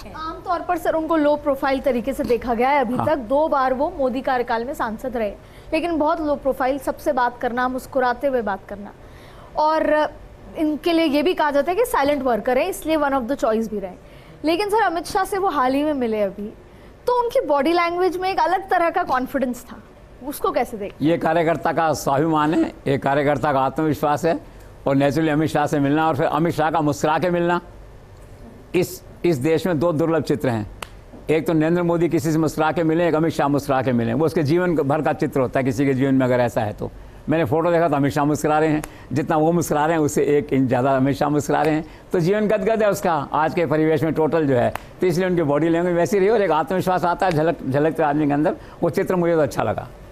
आमतौर पर सर उनको लो प्रोफाइल तरीके से देखा गया है अभी तक। 2 बार वो मोदी कार्यकाल में सांसद रहे, लेकिन बहुत लो प्रोफाइल, सबसे बात करना, मुस्कुराते हुए बात करना, और इनके लिए ये भी कहा जाता है कि साइलेंट वर्कर है, इसलिए वन ऑफ द चॉइस भी रहे। लेकिन सर अमित शाह से वो हाल ही में मिले अभी, तो उनकी बॉडी लैंग्वेज में एक अलग तरह का कॉन्फिडेंस था, उसको कैसे देख? ये कार्यकर्ता का स्वाभिमान है, एक कार्यकर्ता का आत्मविश्वास है, और नेचुरली अमित शाह से मिलना और फिर अमित शाह का मुस्कुरा के मिलना, इस देश में 2 दुर्लभ चित्र हैं। एक तो नरेंद्र मोदी किसी से मुस्कुरा के मिले, एक अमित शाह मुस्कुरा के मिले। वो उसके जीवन भर का चित्र होता है किसी के जीवन में, अगर ऐसा है तो। मैंने फोटो देखा तो अमित शाह मुस्कुरा रहे हैं, जितना वो मुस्कुरा रहे हैं उससे 1 इंच ज़्यादा अमित शाह मुस्कुरा रहे हैं, तो जीवन गदगद है उसका आज के परिवेश में टोटल जो है। तो इसलिए उनकी बॉडी लैंग्वेज वैसी रही और एक आत्मविश्वास आता है झलकते आदमी के अंदर, वो चित्र मुझे तो अच्छा लगा।